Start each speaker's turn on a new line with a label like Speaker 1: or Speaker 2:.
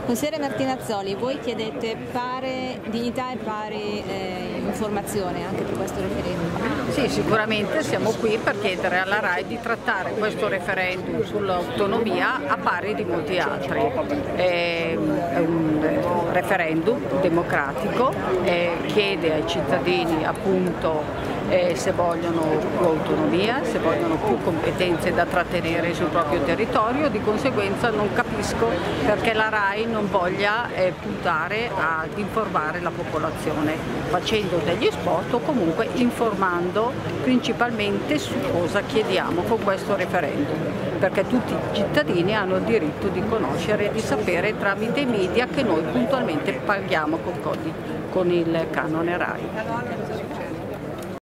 Speaker 1: Consigliere Martinazzoli, voi chiedete pari dignità e pari informazione anche per questo referendum?
Speaker 2: Sì, sicuramente siamo qui per chiedere alla RAI di trattare questo referendum sull'autonomia a pari di molti altri. È un referendum democratico, chiede ai cittadini appunto se vogliono più autonomia, se vogliono più competenze da trattenere sul proprio territorio. Di conseguenza non capisco perché la RAI non voglia puntare ad informare la popolazione facendo degli spot o comunque informando principalmente su cosa chiediamo con questo referendum, perché tutti i cittadini hanno il diritto di conoscere e di sapere tramite i media che noi puntualmente paghiamo con il canone RAI.